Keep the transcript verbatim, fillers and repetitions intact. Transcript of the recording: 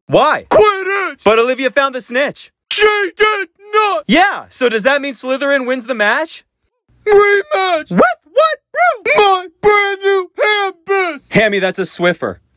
Why? Quidditch! But Olivia found the snitch. She did not! Yeah, so does that mean Slytherin wins the match? Rematch! What? What? My brand new handbus! Hammy, that's a Swiffer.